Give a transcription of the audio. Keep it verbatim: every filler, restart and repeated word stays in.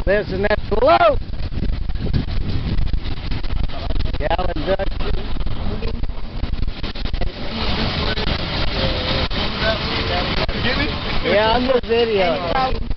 Listen, that's low. Gallon duck. Get me? Yeah, I'm just videoing.